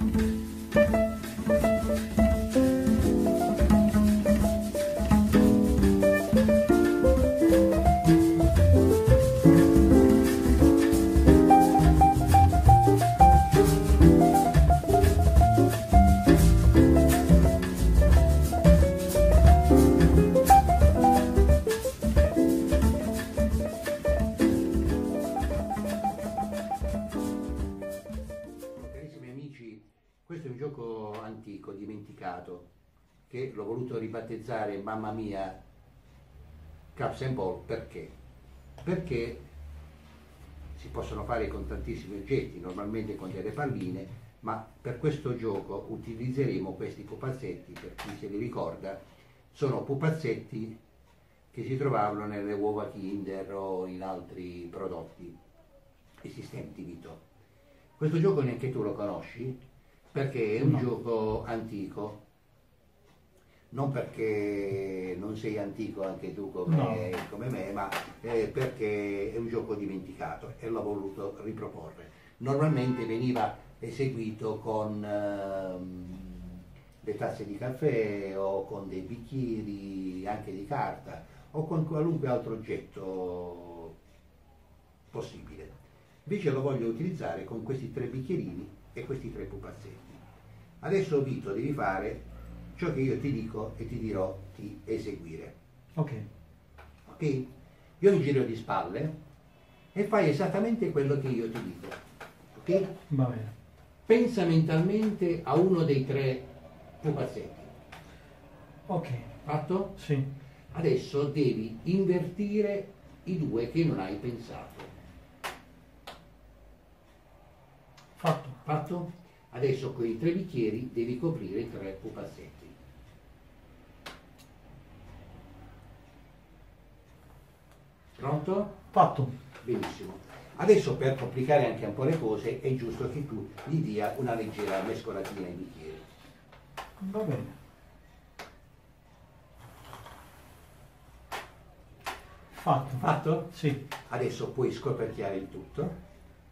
Questo è un gioco antico, dimenticato, che l'ho voluto ribattezzare Mamma Mia Cups and Ball perché? Perché si possono fare con tantissimi oggetti, normalmente con delle palline, ma per questo gioco utilizzeremo questi pupazzetti, per chi se li ricorda, sono pupazzetti che si trovavano nelle uova Kinder o in altri prodotti esistenti Vito. Questo gioco neanche tu lo conosci? Perché è un gioco antico, non perché non sei antico anche tu come me, ma perché è un gioco dimenticato e l'ho voluto riproporre. Normalmente veniva eseguito con le tazze di caffè o con dei bicchieri anche di carta o con qualunque altro oggetto possibile. Invece lo voglio utilizzare con questi 3 bicchierini e questi 3 pupazzetti. Adesso Vito devi fare ciò che io ti dico e ti dirò di eseguire. Ok. Ok? Io mi giro di spalle e fai esattamente quello che io ti dico. Ok? Va bene. Pensa mentalmente a uno dei 3 pupazzetti. Ok. Fatto? Sì. Adesso devi invertire i 2 che non hai pensato. Fatto. Fatto? Adesso con i 3 bicchieri devi coprire i 3 pupazzetti. Pronto? Fatto. Benissimo. Adesso per complicare anche un po' le cose è giusto che tu gli dia una leggera mescolatina ai bicchieri. Va bene. Fatto. Fatto? Sì. Adesso puoi scoperchiare il tutto.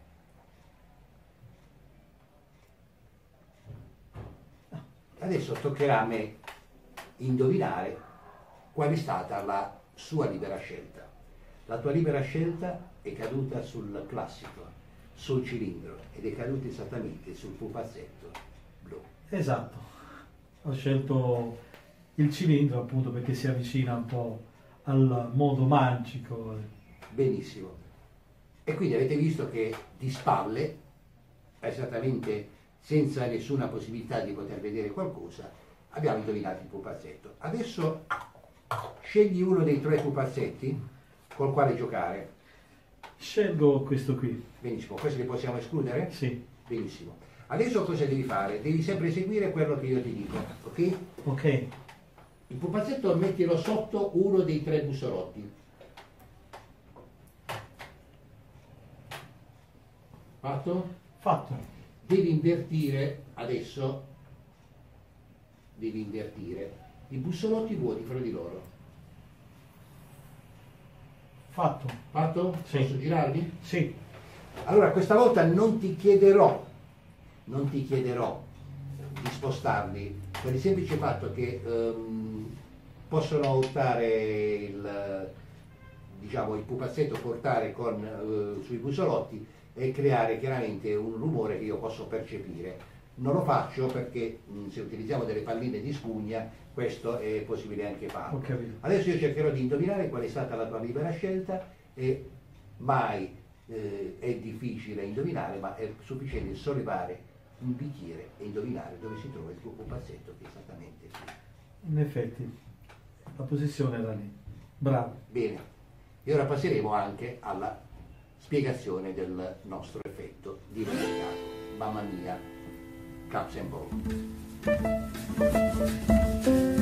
Adesso toccherà a me indovinare qual è stata la sua libera scelta. La tua libera scelta è caduta sul classico, sul cilindro, ed è caduta esattamente sul pupazzetto blu. Esatto. Ho scelto il cilindro appunto perché si avvicina un po' al modo magico. Benissimo. E quindi avete visto che di spalle, esattamente senza nessuna possibilità di poter vedere qualcosa, abbiamo indovinato il pupazzetto. Adesso scegli uno dei 3 pupazzetti col quale giocare. Scelgo questo qui. Benissimo, questi li possiamo escludere? Sì. Benissimo. Adesso cosa devi fare? Devi sempre eseguire quello che io ti dico, ok? Ok. Il pupazzetto mettilo sotto uno dei 3 bussolotti. Fatto? Fatto. Devi invertire adesso, devi invertire i bussolotti vuoti fra di loro. Fatto. Fatto? Sì. Posso girarli? Sì. Allora questa volta non ti chiederò di spostarli per il semplice fatto che possono urtare il pupazzetto, portare sui busolotti e creare chiaramente un rumore che io posso percepire. Non lo faccio perché se utilizziamo delle palline di spugna questo è possibile anche farlo. Ho capito. Adesso io cercherò di indovinare qual è stata la tua libera scelta e mai è difficile indovinare, ma è sufficiente sollevare un bicchiere e indovinare dove si trova il tuo pupazzetto, che è esattamente qui. In effetti, la posizione era lì. Bravo. Bene, e ora passeremo anche alla spiegazione del nostro effetto dimenticato. Mamma Mia Cups and Ball.